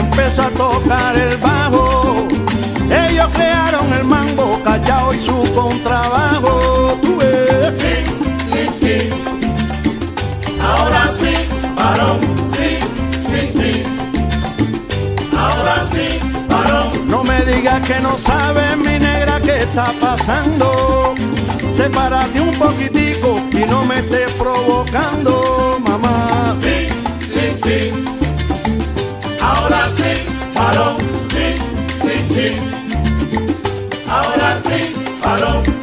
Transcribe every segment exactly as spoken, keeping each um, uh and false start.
empezó a tocar el bajo. Ellos crearon el mambo callao y su contrabajo. Tú ves. Sí, sí, sí. Ahora sí, varón. Sí, sí, sí. Ahora sí, varón. No me digas que no sabes, mi negra, qué está pasando. Sepárate un poquitico y no me estés provocando, mamá. Sí, sí, sí. Ahora sí, varón. Sí, sí, sí. Ahora sí, varón.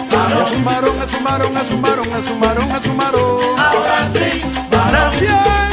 es un varón, es un varón, es un varón, es un varón. Ahora sí, varón. Nació